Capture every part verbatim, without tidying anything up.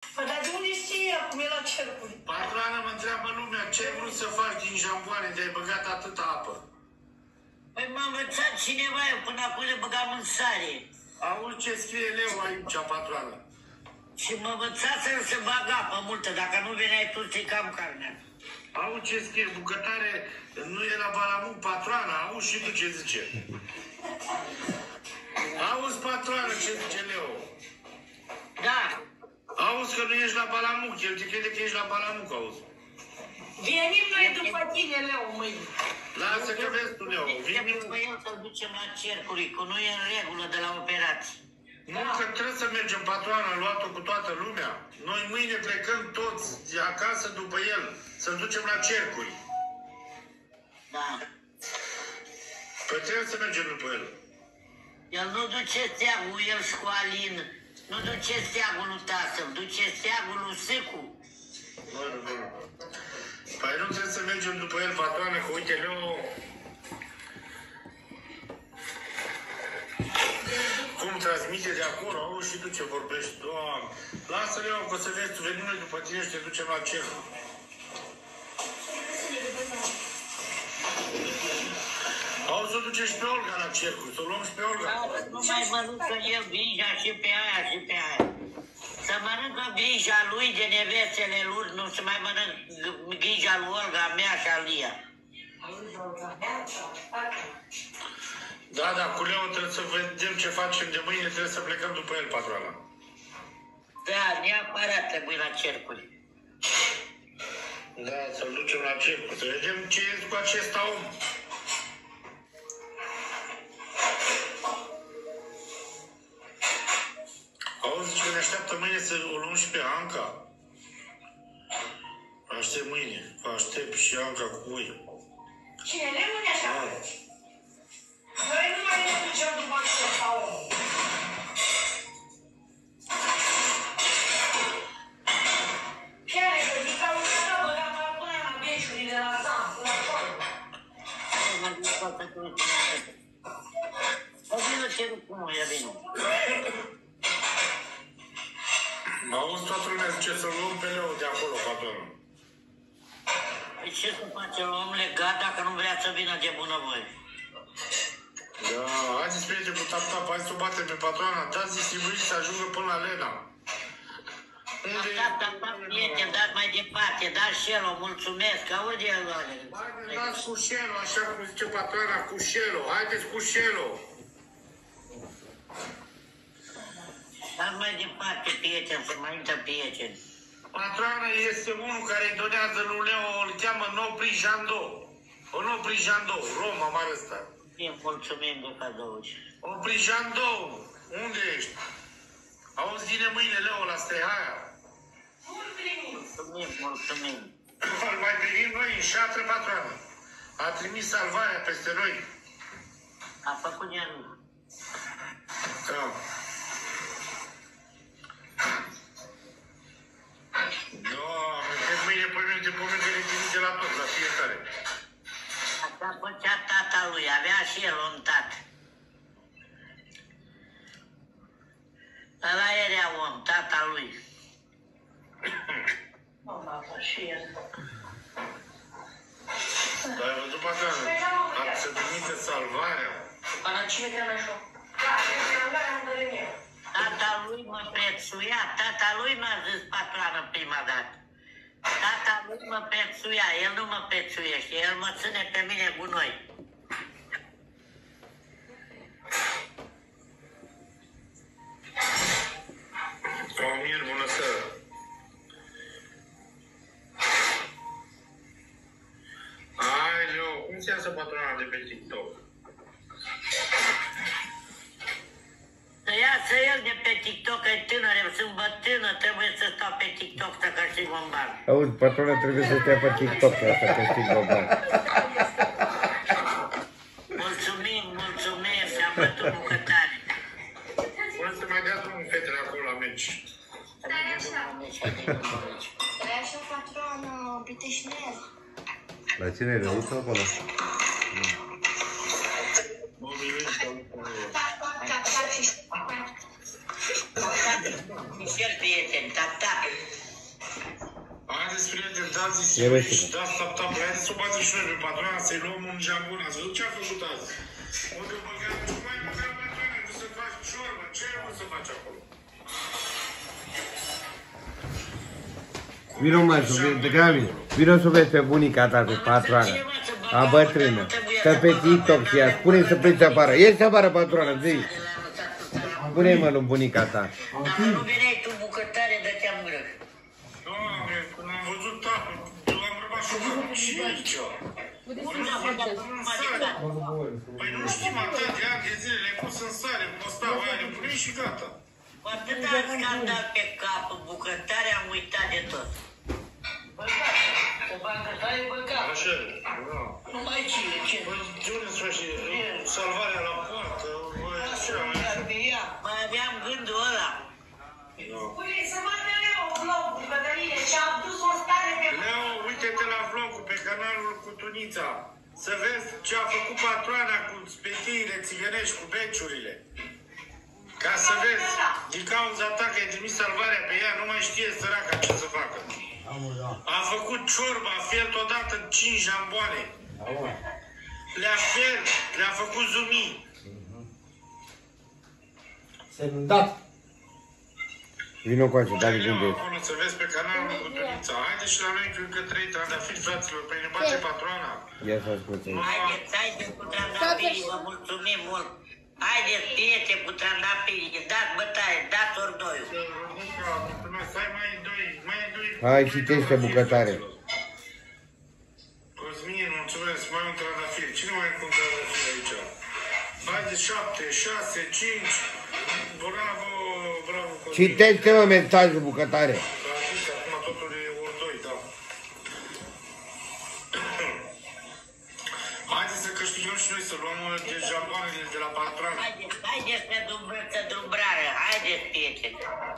Păi, dar de unde știe acum e la cercuri? Patroană, mă întreabă lumea, ce ai vrut să faci din jamboane de ai băgat atâta apă? Păi m-a învățat cineva, eu până acum le băgam în sare. Auzi ce scrie leu aici, patroană. Și mă învățat să bag apă multă, dacă nu veneai tu, stricam carnea. Auzi ce scrie, bucătare, nu e la Balamuc, patroana, auzi și tu ce zice. Auzi, patroană, ce zice Leo. Da. Auzi că nu ești la Balamuc, el te crede că ești la Balamuc, auzi. Venim noi după tine, Leo, mâine. Lasă că vezi tu, Leo. Trebuie după el să-l ducem la cercuri, că nu e în regulă de la operații. Nu, că trebuie să mergem, patroana, luat-o cu toată lumea. Noi mâine plecăm toți acasă după el, să-l ducem la cercuri. Da. Păi trebuie să mergem după el. El nu duce steagul, el și cu Alin. Nu duce steagul lui tatăl, duce steagul lui Sâcu. Bun, bun. Păi nu trebuie să mergem după el, patroană, că uite, Leo... Cum transmite de acolo, auzi și tu ce vorbești, Doamne. Lasă, Leo, că o să vezi, tu venim noi după tine și te ducem la cer. Auzi, o duce și pe Olga la cercuri, să o luăm și pe Olga. Nu mai mănâncă el grija și pe aia și pe aia. Să mănâncă grija lui de nevestele lui, nu să mai mănânc grija lui Olga, a mea și a Lia. Da, da, cu Leo trebuie să vedem ce facem de mâine, trebuie să plecăm după el, patroana. Da, neapărat trebuie la cercuri. Da, să-l ducem la cercuri, să vedem ce e cu acesta om. Auzi, că ne așteaptă mâine să o luăm și pe Anca. Aștept mâine, aștept și Anca cu voi. Cine? Leu ne așteaptă? Noi nu mai ne ducem după acesta om. Chiar, că zic, au uitat băgat până la beciurile la Sam, la toată. O vină cerul cu noi, vină. Auzi, toată lumea zice să luăm pe Leo de acolo, patronul. Păi ce să face, om legat dacă nu vrea să vină de bunăvoie? Da, haideți prieteni cu tap-tap, hai să o batem pe patroana, dați distribuiți să ajungă până la Lena. Unde Da, da, da, prieten, dați mai departe, dați și el, o mulțumesc, aude el, oare? Haideți, dați cu șelo, așa cum zice patroana, cu șelo, haideți cu șelo. Dați mai departe, prieten, să mai intră prieten. Patroana este unul care îi donează lui Leo, îl cheamă Nopri Jando. O Nopri Jando, Roma, mare ăsta. Îi mulțumim de cadouri. Nopri Jando, unde ești? Auzi, vine mâine Leo la Stehaia. Mulțumim, mulțumim. Îl mai primim noi în șatră, patroană. A trimis salvarea peste noi. A făcut de nu. Da. Doamne, că mâine pe mine de pomeni că le trimite la tot, la fiecare. Asta făcea tata lui, avea și el un tată. Ăla era om, tata lui. Mama, și el. Dar ai văzut, patroană, a să trimite salvarea. Pana cine te-a așa? Da, salvarea îmi dă eu. Tata lui mă prețuia, tata lui m-a zis patroană prima dată. Tata lui mă prețuia, el nu mă prețuiește, el mă ține pe mine cu noi. Tomir, bună seara! Hai, Leo, cum se iasă patrona de pe TikTok? Să iasă el de pe TikTok, că e tânăr, eu sunt bătrână, trebuie să stau pe TikTok să câștig un ban. Auzi, patrona trebuie să stea pe TikTok ca să câștigi o bani. Mulțumim, mulțumim, te-am bătut bucătare. Până să mai dea drumul fetele acolo la meci. Stai așa. Stai așa, patronă, piteșnel. La cine e rău sau acolo? Mișel, prieten, tata. dați E distribuie vesel. și dați tap-tap. Haideți să o batem și noi pe patrona, să-i luăm un jambon. Ați văzut ce a făcut azi? Unde o băgat, nu mai băgat patrona, nu să faci șorbă. Ce ai vrut să faci acolo? Vino mă, să vezi, de Gabi, vino să vezi pe bunica ta, pe patroana. A bătrână. Stă pe TikTok și ea, spune să pleci afară. Ieși afară, patroană, zi. Spune-i mă lui bunica ta. Dacă nu veneai tu bucătare, dă-te-am grăc. Doamne, când am văzut tatăl, eu am rămas șocat. Ce e aici? Păi nu știm atât de ani de zile, le-ai pus în stare, cu o stavă aia, le puneai și gata. Cu atâta scandal pe cap, bucătare, am uitat de tot. O bancă ta e băgat. Așa e. Nu mai cine, ce? Păi de unde îți faci salvarea la poartă? Băi, așa, Mai aveam gândul ăla. Spune să vadă Leo vlogul, Cătăline, și am dus o stare pe... Leo, uite-te la vlogul pe canalul cu Tunița. Să vezi ce a făcut patroana cu spetiile țigănești, cu beciurile. Ca să vezi, din cauza ta că ai trimis salvarea pe ea, nu mai știe săraca ce să facă. A făcut ciorba, a fiert odată cinci jamboane. Le-a fiert, le-a făcut zumii. Semnat. Vino cu așa, dar Leo, gândești. acolo să vezi pe canalul cu Tunița. Haide și la noi cu încă trei trandafiri, fraților, pe ne bate patroana. Ia să ascultăm. Haideți, haideți cu trandafirii, vă mulțumim mult. Haideți, prieteni, cu trandafirii, dați bătaie, dați ordoiul. Mulțumesc, hai mai doi, mai doi. Hai, citește bucătare. Cosmin, mulțumesc, mai un trandafir. Cine mai are un trandafir aici? Haide, șapte, șase, cinci. Bravo, bravo, Cosmin. Citește-mă mesajul bucătare. Da, zis, acum totul e ordoi, da. Haideți să câștigăm și noi, să luăm de jamboanele de la patron. Haideți, haideți pe dumbrăță, dumbrare, haideți, prieteni.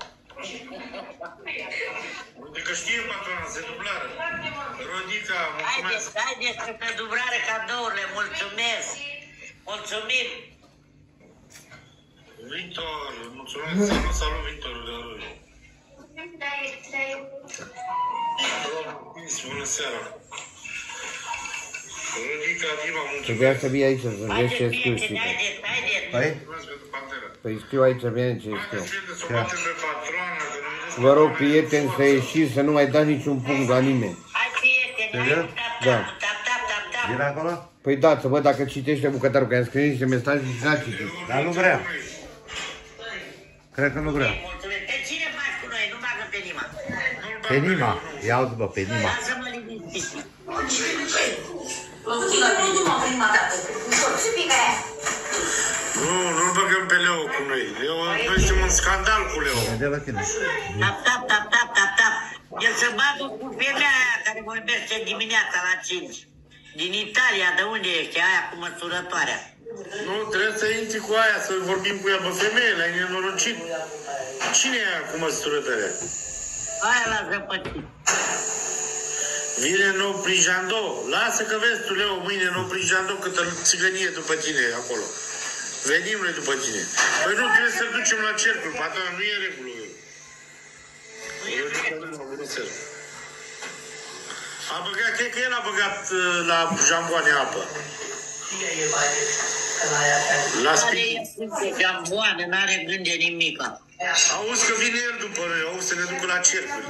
Uite că știe patrona, se dublară. Rodica, Haideți, mulțumesc. haideți pe dumbrare cadourile, mulțumesc. Mulțumim. Victor, mulțumesc, salut, salut, Victor, de râd. Bună seara. Rodica, Dima, Trebuia mulțumesc. să vii aici să vezi Haideți, ce scriu prieteni, și tu. haideți, haideți. Păi? Mulțumesc pentru panteră. Păi știu aici bine ce Haideți, scriu. prieteni, să o batem pe patroana, că ne vedeți Vă rog, patroana, prieteni, e să ieșiți, să nu mai dați niciun punct la nimeni. Hai, prieteni, hai Serios? cu tap, Da. tap, tap, tap, tap, tap. Vine acolo? Păi da, să văd dacă citește bucătarul, că i-am scris niște mesaje și n-a citit. Dar nu vrea. Cred că nu vrea. Mulțumesc. Pe cine faci cu noi? Nu bagă pe Nima. Pe Nima. Ia uzi, bă, pe Nima. Lasă-mă liniștit. Nu, nu-l băgăm pe Leo cu noi. Leo, noi suntem un scandal cu Leo. Vede la tine. Tap, tap, tap, tap, tap, tap. El se bagă cu femeia aia care vorbește dimineața la cinci. Din Italia, de unde ești? Aia cu măsurătoarea. Nu, trebuie să intri cu aia, să vorbim cu ea. Bă, femeie, l-ai nenorocit. Cine e aia cu măsurătoarea? Aia l-a zăpătit. Vine nou Prijando. Lasă că vezi tu, Leo, mâine nou Prijando câtă țigănie după tine acolo. Venim noi după tine. Păi nu, trebuie să ducem la cercul, patru, nu e regulă. A băgat, cred că el a băgat uh, la jamboane apă. La Are spin. jamboană, n-are gând de nimica. Auzi că vine el după noi, auzi să ne ducă la cercuri.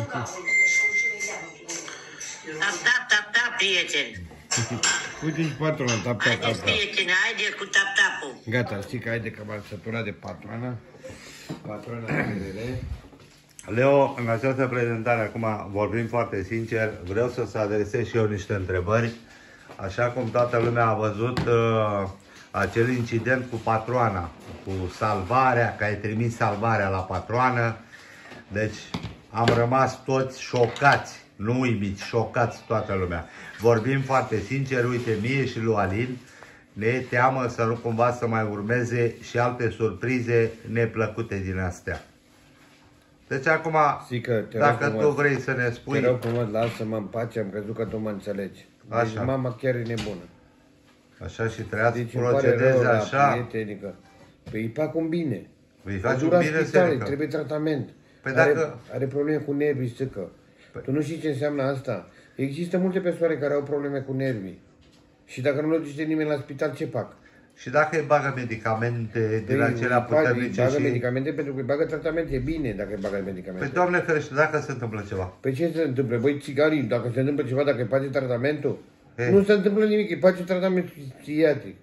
Tap, tap, tap, tap, prieteni. Uite și patrona, tap, tap, tap, Haideți, tap. prieteni, haideți cu tap-tap-ul. Gata, știi că haide că m-am săturat de patroana. Patroana P R R. Leo, în această prezentare, acum vorbim foarte sincer, vreau să-ți adresez și eu niște întrebări. Așa cum toată lumea a văzut uh, acel incident cu patroana, cu salvarea, că ai trimis salvarea la patroană. Deci am rămas toți șocați, nu uimiți, șocați toată lumea. Vorbim foarte sincer, uite, mie și lui Alin, ne e teamă să nu cumva să mai urmeze și alte surprize neplăcute din astea. Deci acum, Zică, te dacă rog tu frumos, vrei să ne Te spui... rog frumos, lasă-mă în pace, am crezut că tu mă înțelegi. Deci Așa. mama chiar e nebună. Așa și trebuia să Deci îmi pare procedezi rău la așa. prietenică. Păi îi fac un bine. Îi A faci un durat bine, spitale, Serica. trebuie tratament. Păi are, dacă- are probleme cu nervii, săcă. Tu nu știi ce înseamnă asta? Există multe persoane care au probleme cu nervii. Și dacă nu le duce nimeni la spital, ce fac? Și dacă îi bagă medicamente din Păi, acelea îi bag- puternice îi bagă și... medicamente pentru că îi bagă tratamente. E bine dacă îi bagă medicamente. Păi, Doamne ferește, dacă se întâmplă ceva. Păi ce se întâmplă? Băi, țigarii, dacă se întâmplă ceva, dacă îi face tratamentul, Ei. nu se întâmplă nimic, îi face tratament psihiatric.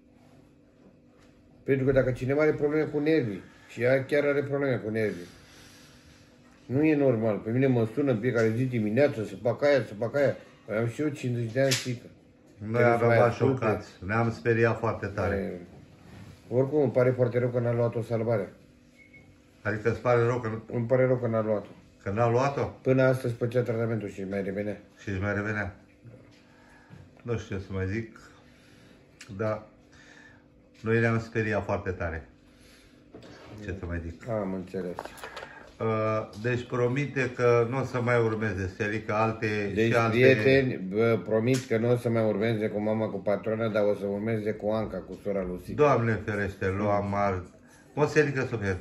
Pentru că dacă cineva are probleme cu nervii, și ea chiar are probleme cu nervii, nu e normal. Pe mine mă sună în fiecare zi dimineață să fac aia, să fac aia. Păi am și eu cincizeci de ani, ștică. Noi am rămas șocați. Ne-am speriat foarte tare. Care... Oricum îmi pare foarte rău că n-a luat-o salvarea. Adică îți pare rău că, Îmi pare rău că n-a luat-o. că n-a luat-o Până astăzi făcea tratamentul și mai revenea. și își mai revenea. Nu știu ce să mai zic, dar noi ne-am speriat foarte tare. Ce să mai zic. Am înțeles. Uh, Deci promite că nu o să mai urmeze serică alte Deci, și alte... prieteni, vă promit că nu o să mai urmeze cu mama, cu patrona, dar o să urmeze cu Anca, cu sora Lucy. Doamne ferește, lua mar. O serică suflet.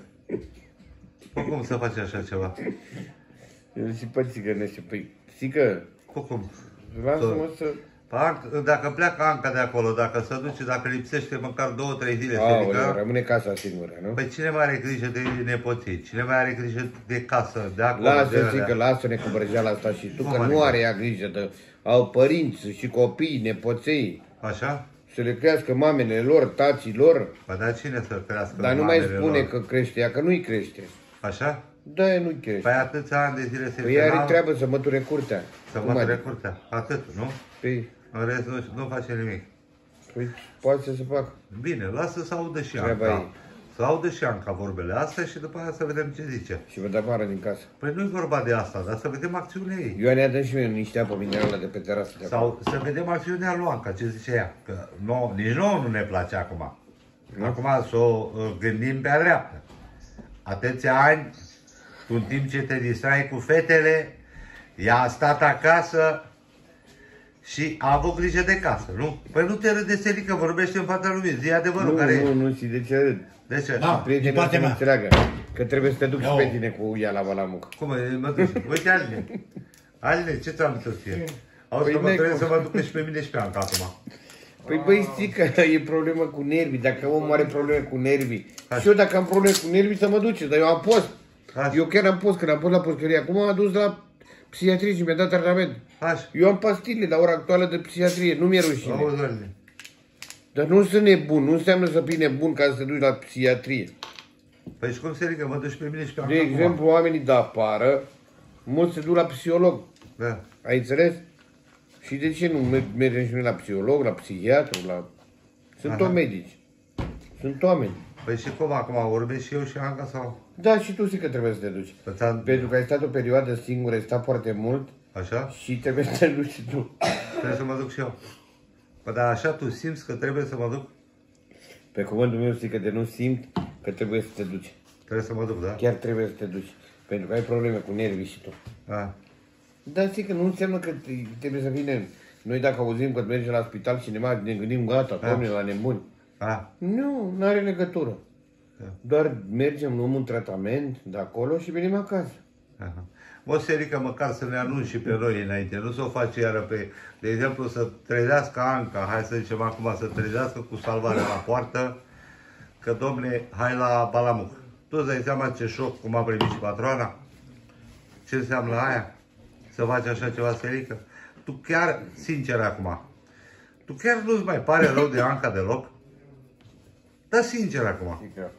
Cum să faci așa ceva? Eu zic, păi, țigănește, păi, țică, Cum? lasă-mă să... Dacă pleacă Anca de acolo, dacă se duce, dacă lipsește măcar două, trei zile, Aoleu, serică, rămâne casa singură, nu? păi cine mai are grijă de nepoții? Cine mai are grijă de casă, de acolo, de Lasă, alea? țică, lasă-ne cu brăjeala asta și tu, Cum că nu adică? are ea grijă de... Au părinți și copii, nepoței, Așa? să le crească mamele lor, tații lor, Păi dar cine să crească dar nu mai mamele spune lor? că crește ea, că nu-i crește. Așa? Da, ea nu-i crește. Păi atâția ani de zile se Păi ea are penau treabă să măture curtea. să Cum mă adică? curtea. Atât, nu? Păi, În rest nu, nu face nimic. păi, poate să se facă. Bine, lasă să audă și Treaba Anca. ei. Să audă și Anca vorbele astea și după aia să vedem ce zice. Și vă dă afară din casă. Păi nu-i vorba de asta, dar să vedem acțiunea ei. Ioane, dă și mie niște apă minerală de pe terasă de acolo. Sau să vedem acțiunea lui Anca, ce zice ea. Că nouă, nici nouă nu ne place acum. Acum să o uh, gândim pe-a dreaptă. Atâția ani, tu în timp ce te distrai cu fetele, ea a stat acasă și a avut grijă de casă, nu? Păi nu te râde, serică, vorbește în fața lumii, zi adevărul Nu, care e. nu, nu, și de ce râd? De ce? Da. Prietenii din partea să nu mea. înțeleagă că trebuie să te duci Da. pe tine cu ea la Valamuc. Cum e, mă duci? Uite, Aline. Aline, ce ți-am zis ție? Auzi Păi că mă n-ai trebuie cum. să mă ducă și pe mine și pe Anca acum. Păi băi, știi că e problemă cu nervii, dacă omul are probleme cu nervii. Așa. Și eu dacă am probleme cu nervii să mă duce, dar eu am post. Așa. Eu chiar am post, când am fost la pușcărie, acum m-am dus la psihiatrie și mi-a dat tratament. Așa. Eu am pastile la ora actuală de psihiatrie, nu mi-e rușine. Auzi, Aline. Dar nu sunt nebun, nu înseamnă să fii nebun ca să te duci la psihiatrie. Păi și cum se ridică? Mă duci pe mine și pe Anca De acum. exemplu, oamenii de apară, mulți se duc la psiholog. Da. Ai înțeles? Și de ce nu mer- mergem și noi la psiholog, la psihiatru, la... Sunt Aha. tot medici. Sunt oameni. Păi și cum acum, vorbesc și eu și Anca sau? Da, și tu zici că trebuie să te duci. Păi ți-am- Pentru că ai stat o perioadă singură, ai stat foarte mult Așa? și trebuie să te duci și tu. Trebuie să mă duc și eu. Păi dar așa tu simți că trebuie să mă duc? Pe cuvântul meu zic că de nu simt că trebuie să te duci. Trebuie să mă duc, da? Chiar trebuie să te duci. Pentru că ai probleme cu nervii și tu. Da. Dar zic că nu înseamnă că te- trebuie să vină. Noi dacă auzim că mergem la spital cineva, ne gândim gata, Da. domnule, la nebuni. Da. Nu, nu are legătură. Da. Doar mergem, luăm un tratament de acolo și venim acasă. Aha. O serică măcar să ne anunci și pe noi înainte, nu să o faci iară pe, de exemplu, să trezească Anca, hai să zicem acum, să trezească cu salvarea la poartă, că domne, hai la Balamuc. Tu îți dai seama ce șoc, cum a primit și patroana? Ce înseamnă aia? Să faci așa ceva, serică? Tu chiar, sincer acum, tu chiar nu-ți mai pare rău de Anca deloc? Da, sincer acum. Zic că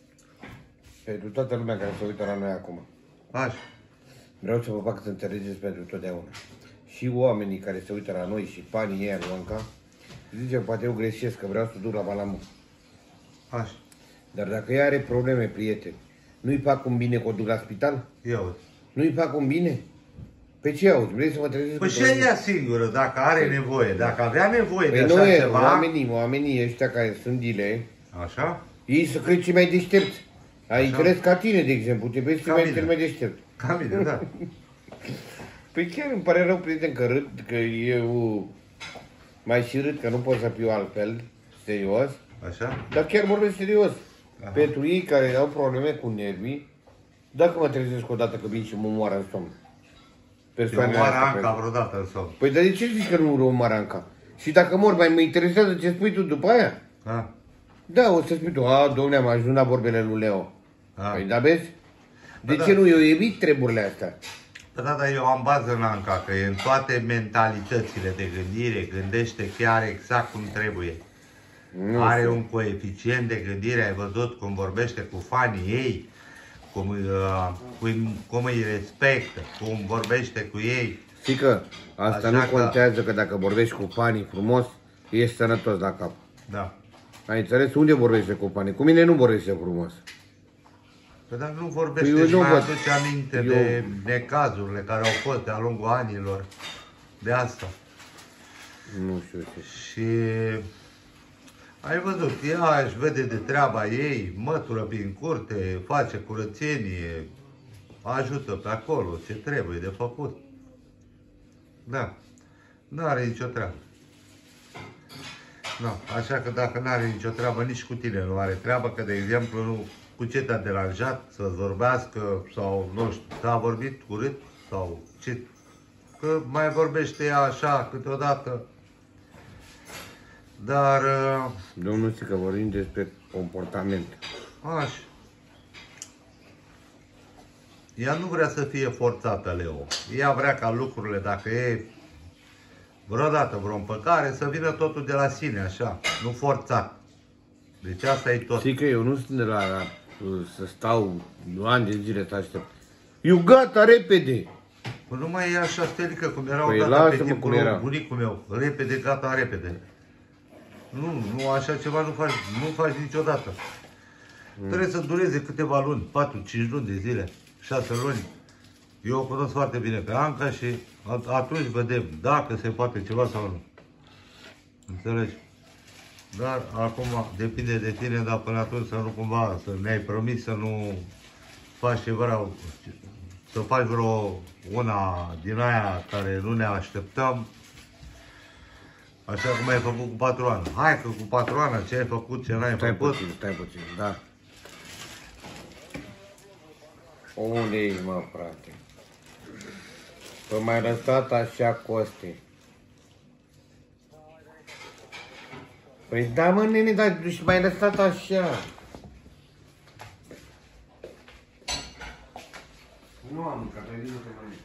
pentru toată lumea care se uită la noi acum, Așa. vreau să vă fac să înțelegeți pentru totdeauna. Și oamenii care se uită la noi și fanii ei lui Anca, zice, poate eu greșesc, că vreau să duc la Balamuc. Așa. Dar dacă ea are probleme, prieteni, nu-i fac un bine că o duc la spital? Ia uite. Nu-i fac un bine? Pe ce auzi? Vrei să mă trezesc Păi cu și două- ea singură, dacă are nevoie, dacă avea nevoie Păi de nu așa e, ceva, oamenii, oamenii ăștia care sunt dile, așa, ei să cred ce mai deștepți. Ai Așa. crezi ca tine, de exemplu, te vezi Ca mai mine. cel mai deștept. ca mine, da. Păi chiar îmi pare rău, prieten, că râd, că eu mai și râd, că nu pot să fiu altfel, serios, Așa? dar chiar vorbesc serios. Aha. Pentru ei care au probleme cu nervii, dacă mă trezesc odată că vin și mă moară în somn. persoanele omoară astea. Anca pe- vreodată în somn. Păi dar de ce zici că nu omoară Anca? Și dacă mor, mai mă interesează ce spui tu după aia? Da? Da, o să spui tu, a, domne, am ajuns la vorbele lui Leo. Da. Păi da, vezi? De Da, ce da. nu? Eu evit treburile astea. Da, dar eu am bază în Anca, că e în toate mentalitățile de gândire, gândește chiar exact cum trebuie. Nu Are știu. un coeficient de gândire, ai văzut cum vorbește cu fanii ei, cum, uh, cum, cum îi respectă, cum vorbește cu ei. Știi că asta Așa nu că- contează că dacă vorbești cu fanii frumos, ești sănătos la cap. Da. Ai înțeles? Unde vorbește cu fanii? Cu mine nu vorbește frumos. Că dacă nu vorbește Păi eu și nu mai văd. aduce aminte Eu- de necazurile care au fost de-a lungul anilor, de asta. Nu știu ce. Și ai văzut, ea își vede de treaba ei, mătură prin curte, face curățenie, ajută pe acolo ce trebuie de făcut. Da, nu are nicio treabă. Da, așa că dacă nu are nicio treabă, nici cu tine nu are treabă, că de exemplu nu, cu ce te-a deranjat să-ți vorbească sau nu știu, t-a vorbit urât sau ce, că mai vorbește ea așa câteodată. Dar, uh, Domnul știi că vorbim despre comportament. așa. Ea nu vrea să fie forțată, Leo. Ea vrea ca lucrurile, dacă e vreodată vreo împăcare, să vină totul de la sine, așa, nu forțat. Deci asta e tot. Știi că eu nu sunt de la, la să stau ani de zile să aștept. Eu gata, repede! Păi nu mai e așa, Stelică, cum erau Păi gata lasă-mă pe timpul cum era. bunicul meu. Repede, gata, repede. Nu, nu, așa ceva nu faci, nu faci niciodată. Mm. Trebuie să dureze câteva luni, patru, cinci luni de zile, șase luni. Eu o cunosc foarte bine pe Anca și at- atunci vedem dacă se poate ceva sau nu. Înțelegi? Dar acum depinde de tine, dar până atunci să nu cumva, să ne-ai promis să nu faci ceva, să faci vreo una din aia care nu ne așteptăm, așa cum ai făcut cu patroana. Hai că cu patroana ce ai făcut, ce n-ai Stai făcut. puțin, stai puțin, da. Unde ești, mă, frate? Păi mai lăsat așa, Costi. Păi da, mă, nene, dar și mai lăsat așa. Nu am mâncat, ai vinut mai.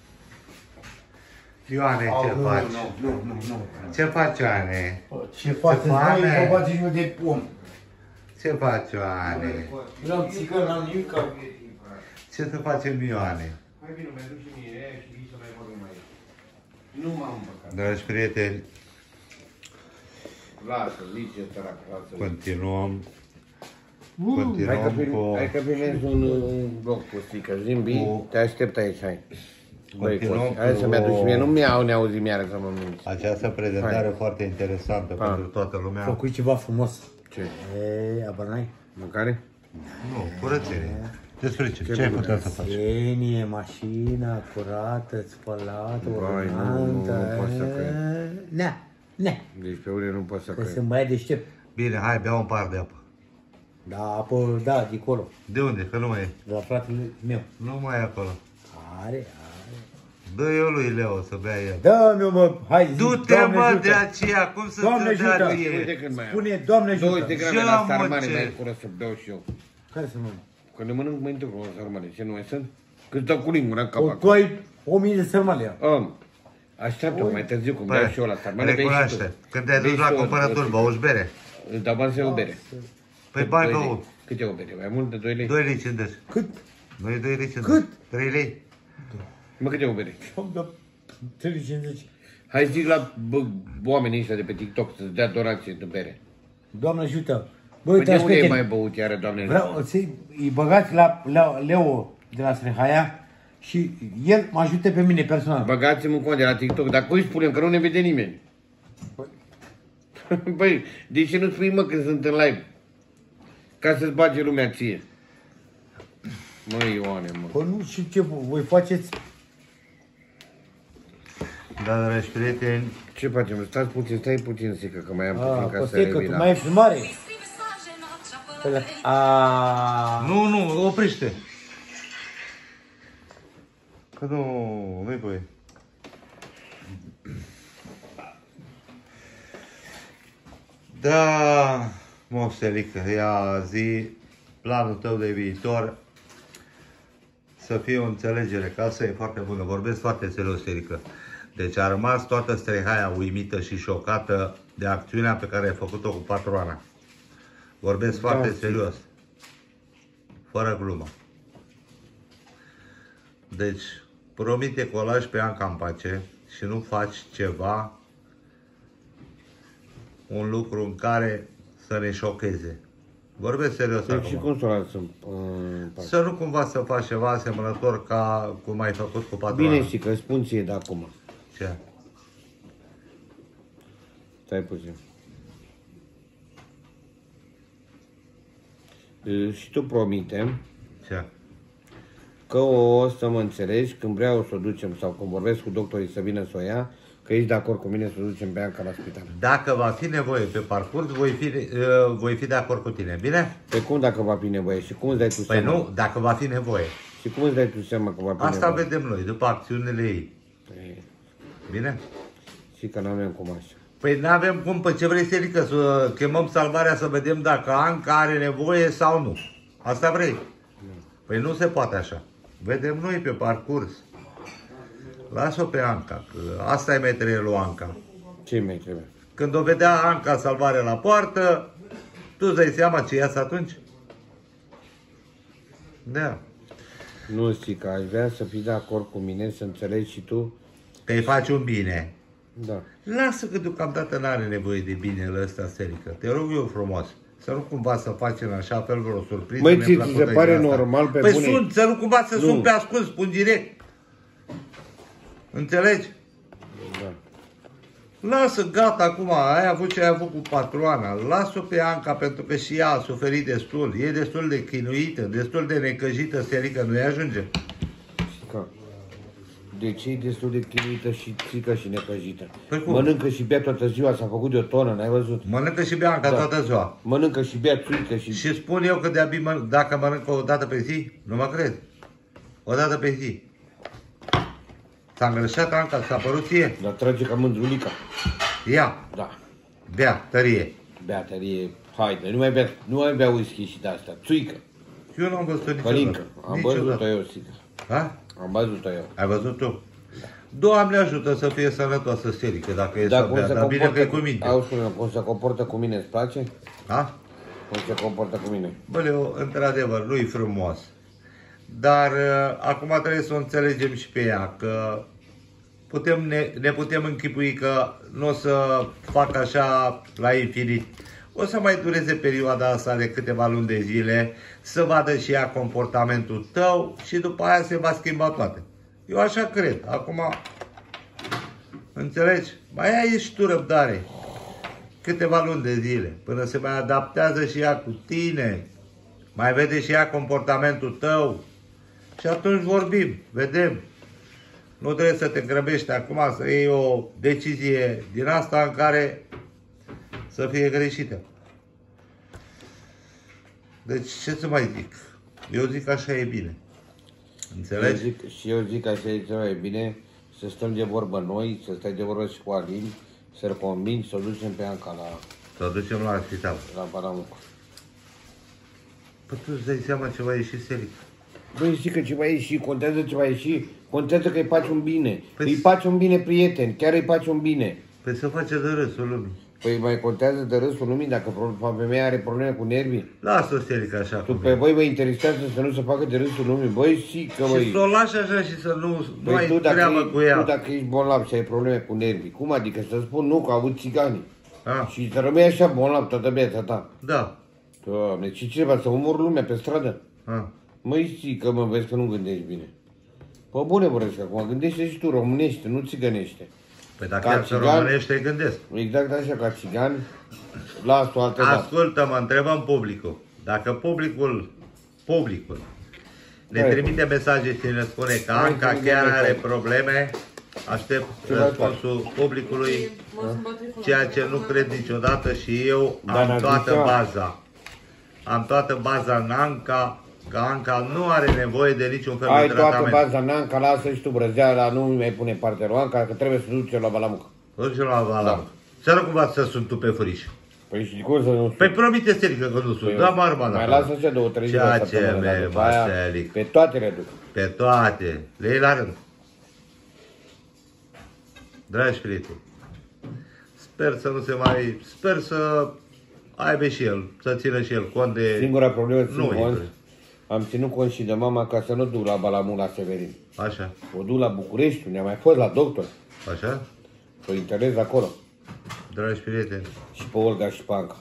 Ioane, ce Nu, faci? nu, nu, nu, nu. Ce faci, Ioane? Ce faceți faci? voi, vă bați de pom. Ce faci, Ioane? N-am țigări, n-am nimic. Ce să facem, Ioane? Hai vină, mai duc și mie aia și vii să mai vorbim mai. Nu m-am împăcat. Dragi prieteni, Lasă, zice sărac, lasă. continuăm. Hai că, Continuăm prim, cu... hai că primezi un, un bloc cu stică, zimbi, Cu- te aștept aici, hai. Băi, Continuăm Costi, hai cu- să-mi aduci mie, nu mi-au neauzi miară să mă minți. Această prezentare Hai. foarte interesantă Ha. pentru toată lumea. Făcut ceva frumos. Ce? E, abar n-ai? Mâncare? Nu, curățenie. Despre ce? Ce Ce ai putem putea să faci? Senie, mașina, curată, spălată, Vai, nu, ordonantă. nu, nu pot să cred. Nea, nea. Deci pe unde nu pot să Că cred. sunt băiat deștept. Bine, hai, bea un par de apă. Da, apă, da, de acolo. De unde? Că nu mai e. De la fratele meu. Nu mai e acolo. Are, are. Dă eu lui Leo să bea el. Da, meu, mă, hai, zi, Du-te, Doamne mă, ajută. de aceea, cum să Doamne te dea ajută. lui Uite el? când mai am. Spune, Doamne ajută. douăzeci de grame Ce, la mă, sarmale ce? mai cură să beau și eu. Care să mă? Când ne mănânc mai întâi cu o sarmale, ce nu mai sunt? Când stau cu lingura în cap O, tu acolo. ai o mie de sărmale. Am. Așteaptă mai târziu, cum beau și eu la sarmale, bei și tu. recunoaște. Când te-ai dus Bei la și tu, cumpărături, Costi. băuși bere? Îți dau bani să iau o bere. Păi bani Doi bău. lei. Cât e o bere? Mai mult de doi lei? doi lei cincizeci. Cât? Nu e doi lei cincizeci. Cât? trei lei. Mă, cât e o bere? Am dat trei sute cincizeci. Hai zic la bă, oamenii ăștia de pe TikTok să-ți dea donație de bere. Doamne ajută. Bă, Păi de uitați, unde e prieteni, mai băut iară, Doamne? vreau să-i îi băgați la, la Leo de la Srehaia și el mă ajută pe mine personal. Băgați-mă în cont de la TikTok, dar cui spunem că nu ne vede nimeni? Băi, de ce nu spui, mă, când sunt în live? Ca să-ți bage lumea ție. Măi, Ioane, mă. Păi nu știu ce voi faceți. Da, dragi prieteni, Ce facem? Stați puțin, stai puțin, zică, că mai am A, puțin ca să Costică, tu revin mai ai filmare? Păi la- A, nu, nu, oprește. Că nu, nu-i voie. Da, Moselică, ia zi planul tău de viitor să fie o înțelegere, că asta e foarte bună, vorbesc foarte serios, Serică. Deci a rămas toată Strehaia uimită și șocată de acțiunea pe care ai făcut-o cu patroana. Vorbesc da, foarte serios. Fără glumă. Deci, promite că o lași pe Anca în pace și nu faci ceva, un lucru în care să ne șocheze. Vorbesc serios Deci acum. și cum să o lasă în pace? Să nu cumva să faci ceva asemănător ca cum ai făcut cu patroana. Bine știi că spun ție de acum. Ce? Stai puțin. E, Și tu promite Ce? că o să mă înțelegi când vreau să o ducem sau când vorbesc cu doctorii să vină să o ia, că ești de acord cu mine să o ducem pe Anca la spital. Dacă va fi nevoie pe parcurs, voi fi, uh, voi fi de acord cu tine, bine? Pe cum dacă va fi nevoie și cum îți dai tu Păi seama? nu, dacă va fi nevoie. Și cum îți dai tu seama că va fi Asta nevoie? vedem noi, după acțiunile ei. Păi, Bine? și că n-avem cum așa. Păi nu avem cum, pe ce vrei, Serică, să chemăm salvarea să vedem dacă Anca are nevoie sau nu. Asta vrei? Păi nu se poate așa. Vedem noi pe parcurs. Lasă-o pe Anca, că asta e meterie lui Anca. Ce mai trebuie? Când o vedea Anca salvare la poartă, tu îți dai seama ce iasă atunci? Da. Nu știi că aș vrea să fii de acord cu mine, să înțelegi și tu. Că îi faci un bine. Da. Lasă că deocamdată n-are nevoie de binele ăsta, Serică. Te rog eu frumos. Să nu cumva să faci în așa fel vreo surpriză. Măi, ți- ți neplăcută se pare din asta. normal pe păi bune? sunt, să nu cumva să Nu. sun pe ascuns, spun direct. Înțelegi? Da. Lasă, gata, acum, ai avut ce ai avut cu patroana. Lasă-o pe Anca, pentru că și ea a suferit destul. E destul de chinuită, destul de necăjită, Serică, nu-i ajunge? Că de ce e destul de chinuită și țică și necăjită? Păi cum? Mănâncă și bea toată ziua, s-a făcut de o tonă, n-ai văzut? Mănâncă și bea Anca Da. toată ziua. Mănâncă și bea țuică și... Și spun eu că de-abia mănânc, dacă mănâncă o dată pe zi, nu mă crezi. O dată pe zi. S-a îngrășat Anca, s-a părut ție. Dar trage ca mândrulica. Ia, Da. bea, tărie. Bea tărie, haide, nu mai bea, nu mai bea whisky și de-astea, țuică, Eu nu am văzut niciodată. pălincă. Am văzut-o Niciodată. eu, sigur. Ha? Am văzut-o eu. Ai văzut tu? Doamne ajută să fie sănătoasă, Serică, dacă e Dar să cum bea, se dar bine că e comportă cu minte. Auzi, spune, cum se comportă cu mine, îți place? Ha? Cum se comportă cu mine? Bă, Leo, într-adevăr, nu-i frumos. Dar uh, acum trebuie să o înțelegem și pe ea, că putem, ne, ne putem închipui că nu o să facă așa la infinit. O să mai dureze perioada asta de câteva luni de zile, să vadă și ea comportamentul tău și după aia se va schimba toate. Eu așa cred. Acum, înțelegi? Mai ai și tu răbdare. Câteva luni de zile, până se mai adaptează și ea cu tine, mai vede și ea comportamentul tău și atunci vorbim, vedem. Nu trebuie să te grăbești acum să iei o decizie din asta în care să fie greșită. Deci ce să mai zic? Eu zic așa e bine. Eu Înțelegi? zic, și eu zic că așa e cel mai bine, să stăm de vorbă noi, să stai de vorbă și cu Alin, să-l convingi, să-l ducem pe Anca la, Să o ducem la spital. la Baramuc. Păi tu îți dai seama ce va ieși, Seric. Băi, știi că ce va ieși, contează ce va ieși, contează că îi faci un bine. Păi- Îi faci un bine, prieten, chiar îi faci un bine. Păi să face de râsul lumii. Păi mai contează de râsul lumii dacă pro- femeia are probleme cu nervii? Lasă-o, Seric, așa Tu, cum pe e. voi vă interesează să nu se facă de râsul lumii? Băi, și că Și băi... să o lași așa și să nu, nu Păi ai tu dacă, treabă ești, cu ea. tu dacă ești bolnav și ai probleme cu nervii, cum adică să spun nu că au avut țigani A, și să rămâi așa bolnav toată viața ta? da. Doamne, ce ceva, să omor lumea pe stradă? A. Măi, știi că mă vezi că nu gândești bine. Pe bune vorbesc acum, gândește și tu, românește, nu țigănește. Păi dacă Ca chiar să țigan- românește, gândesc. Exact așa, ca țigan, las-o altă dată. Ascultă-mă, întrebăm publicul. Dacă publicul, publicul, ne Hai. trimite mesaje și ne spune că Hai, Anca trimite chiar are mesaje. probleme, aștept Ce mai răspunsul publicului, ceea ce nu cred niciodată și eu Dar am n-ar toată zicea- baza. Am toată baza în Anca că Anca nu are nevoie de niciun fel Ai de toată tratament. baza în Anca, lasă și tu brăzeala, nu mai pune partea lui Anca, că trebuie să duce la Balamuc. Duce la Vala. Da. Să nu cumva să sunt tu pe furiș. Păi și cum să nu... Păi promite Stelică că nu sunt, da, marma, Mai lasă și două, trei zile Ceea o ce săptămână, dar me, după aia Marcelic. pe toate le duc. Pe toate, le iei la rând. Dragi prieteni, sper să nu se mai... Sper să aibă și el, să țină și el cont de... Singura problemă țin Nu, cont, e- am ținut cont și de mama ca să nu duc la Balamuc la Severin. Așa, O duc la București, unde am mai fost la doctor, așa, să o internez acolo. dragi prieteni, Și pe Olga și pe Anca.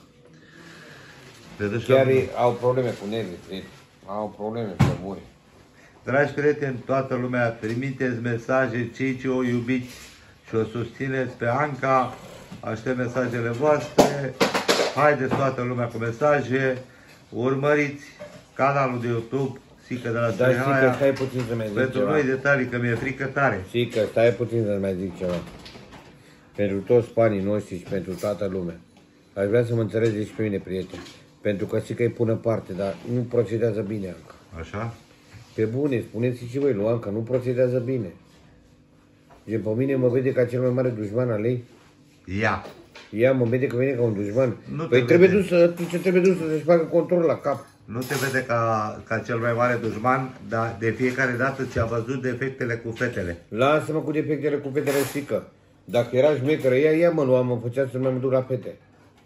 te duci Chiar la... ei au probleme cu nervii, prieteni. Au probleme pe bune. Dragi prieteni, toată lumea, trimiteți mesaje, cei ce o iubiți și o susțineți pe Anca, aștept mesajele voastre, haideți toată lumea cu mesaje, urmăriți canalul de YouTube, Sică de la Dar știi că Strehaia, stai puțin să mai zic pentru ceva. noi detalii, că mi-e frică tare. Știi că stai puțin să mai zic ceva. Pentru toți fanii noștri și pentru toată lumea. Aș vrea să mă înțelegeți și pe mine, prieteni. Pentru că știi că îi pun parte, dar nu procedează bine Anca. Așa? Pe bune, spuneți și voi lui Anca, nu procedează bine. Gen, pe mine mă vede ca cel mai mare dușman al ei. Ia. Ea mă vede că vine ca un dușman. Nu Păi te trebuie vede. dus să, ce trebuie dus să-și facă control la cap. Nu te vede ca, ca cel mai mare dușman, dar de fiecare dată ți-a văzut defectele cu fetele. Lasă-mă cu defectele cu fetele, strică. Dacă era șmecheră, ea, ea mă lua, mă făcea să nu mai mă duc la fete.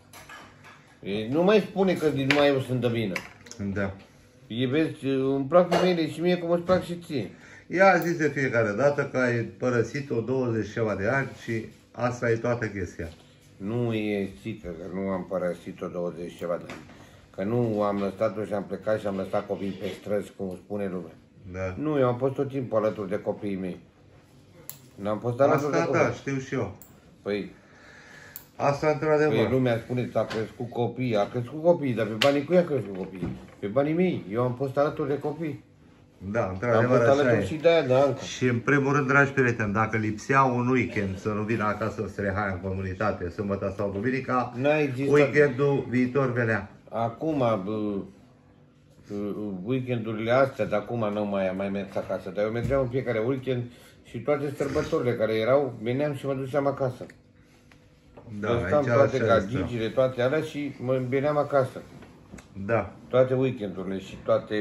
E, nu mai spune că numai eu sunt de vină. Da. E, vezi, îmi plac femeile și mie cum îți plac și ție. Ea a zis de fiecare dată că ai părăsit-o douăzeci ceva de ani și asta e toată chestia. Nu e țică, că nu am părăsit-o douăzeci ceva de ani. Că nu am lăsat-o și am plecat și am lăsat copiii pe străzi, cum spune lumea. Da. Nu, eu am fost tot timpul alături de copiii mei. N-am fost alături de Asta, copii. da, știu și eu. Păi, Asta păi într-adevăr. lumea spune că a crescut copii, a crescut copii, dar pe banii cui a crescut copii? Pe banii mei. Eu am fost alături de copii. Da, Am într-adevăr fost așa alături e. și de aia, de Anca. Și în primul rând, dragi prieteni, dacă lipsea un weekend să nu vină acasă în Strehaia în comunitate, sâmbătă sau duminica, N-a existat. weekendul viitor venea. Acum, bă, weekendurile astea, de acum nu mai am mai mers acasă, dar eu mergeam în fiecare weekend și toate sărbătorile care erau, veneam și mă duceam acasă. Da, Lăsam aici toate așa este. gagicile, toate alea și mă veneam acasă. Da. Toate weekendurile și toate...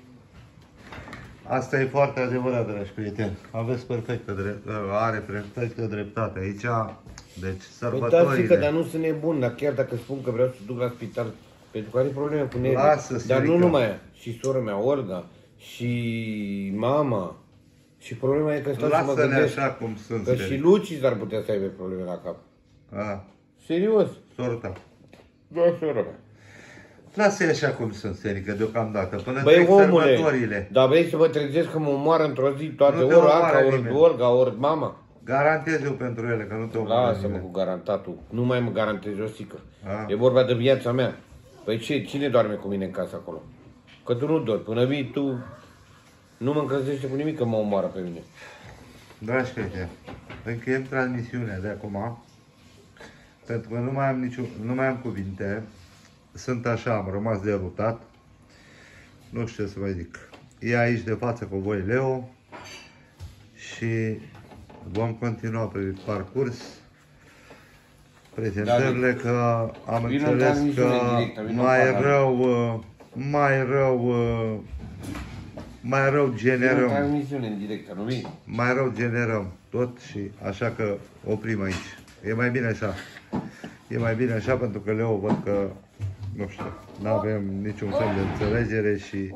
Asta e foarte adevărat, dragi prieteni. Aveți perfectă drept, are perfectă dreptate aici. Deci, Păi da, sărbătorile. zică, dar nu sunt nebun, dar chiar dacă spun că vreau să duc la spital, pentru că are probleme cu nervii. Lasă, dar nu Sirica. numai ea, și sora mea, Olga, și mama. Și problema e că stau să mă Lasă-ne gândesc așa cum sunt. că și Lucis ar putea să aibă probleme la cap. A, Serios. sorta. Da, sora mea. Lasă-i așa cum sunt, Serica, deocamdată, până Băi, trec omule, sărbătorile. dar vrei să vă trezesc că mă omoară într-o zi toate, Nu te ori omoară Anca, ori nimeni. Olga, ori mama? Garantez eu pentru ele, că nu te omoară Lasă-mă nimeni. cu garantatul, nu mai mă garantez o sică. A. E vorba de viața mea. Păi ce, cine doarme cu mine în casă acolo? Că tu nu dormi, până vii tu nu mă încălzește cu nimic că mă omoară pe mine. Dragi prieteni, încheiem transmisiunea de acum, pentru că nu mai am niciun, nu mai am cuvinte, sunt așa, am rămas derutat, nu știu ce să vă zic. E aici de față cu voi, Leo, și vom continua pe parcurs prezentările, că am Vino în înțeles transmisiune că directă, vino în mai Parlament. rău, uh, mai rău, uh, mai rău Era o generăm. transmisiune în direct, nu vii? Mai rău generăm tot și așa că oprim aici. E mai bine așa. E mai bine așa pentru că Leo văd că, nu știu, nu avem niciun fel de înțelegere și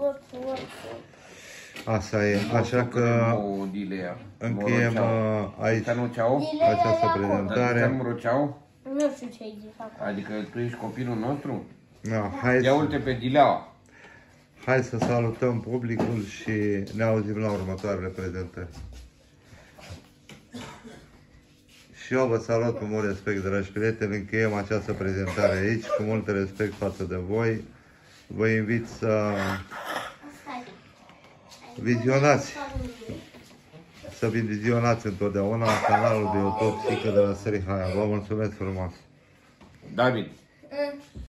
asta e. Așa că încheiem uh, aici această prezentare. Moroceau? Nu știu ce ai zis acum. Adică tu ești copilul nostru? Da, hai, Ia să, uite pe Dileaua. hai să salutăm publicul și ne auzim la următoarele prezentări. Și eu vă salut cu mult respect, dragi prieteni. Încheiem această prezentare aici, cu mult respect față de voi. Vă invit să vizionați, să vizionați întotdeauna canalul de YouTube Sică de la Strehaia. Vă mulțumesc frumos! David.